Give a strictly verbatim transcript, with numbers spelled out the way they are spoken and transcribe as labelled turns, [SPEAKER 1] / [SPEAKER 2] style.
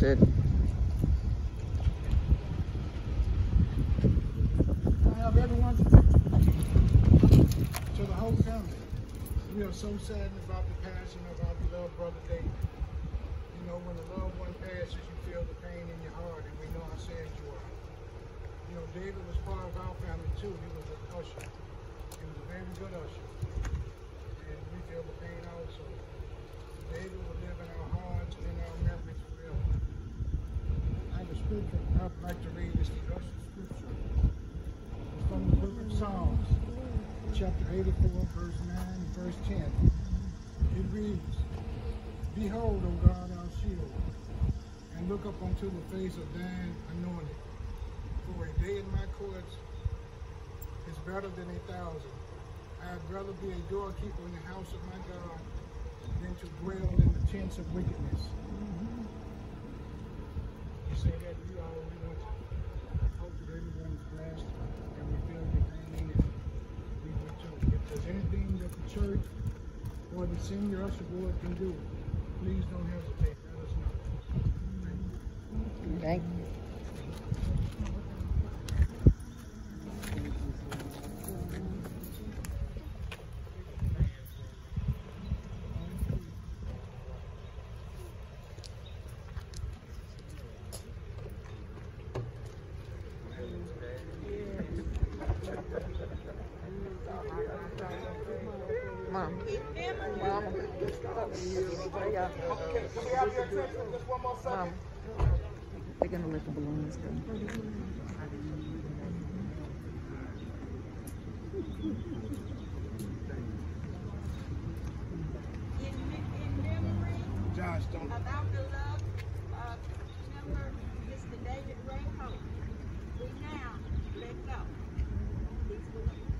[SPEAKER 1] said.
[SPEAKER 2] I have everyone to the whole family. We are so saddened about the passing of our beloved brother David. You know, when a loved one passes, you feel the pain in your heart, and we know how sad you are. You know, David was part of our family too. He was an usher. He was a very good usher. And we feel the pain also. David will live in our hearts and in our memories forever. I have a scripture I'd like to read. It's the usher scripture. It's from the book of Psalms, chapter eighty-four, verse nine and verse ten. It reads, Behold, O God, our shield, and look up unto the face of thine anointed. For a day in my courts is better than a thousand. I'd rather be a doorkeeper in the house of my God than to dwell in the tents of wickedness. Mm-hmm. You say that you all we want to. I hope that everyone is blessed and we feel your pain and we will too. If there's anything that the church or the senior usher board can do, please don't hesitate. Let us know.
[SPEAKER 1] Thank you. Mom. Mom. Mom. They're gonna let the balloons go.
[SPEAKER 2] Josh, don't.
[SPEAKER 3] About the love of member Mister David Ray Holt, we now let go. Please